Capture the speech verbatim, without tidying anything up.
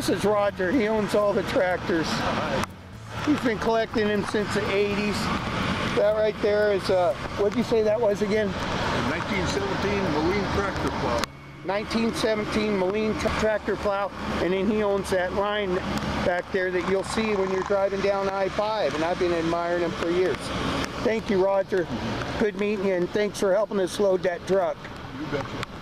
This is Roger. He owns all the tractors. He's been collecting them since the eighties. That right there is, uh, what did you say that was again? nineteen seventeen Moline tractor plow. nineteen seventeen Moline tractor plow, and then he owns that line back there that you'll see when you're driving down I five, and I've been admiring him for years. Thank you, Roger. Good meeting you, and thanks for helping us load that truck. You betcha.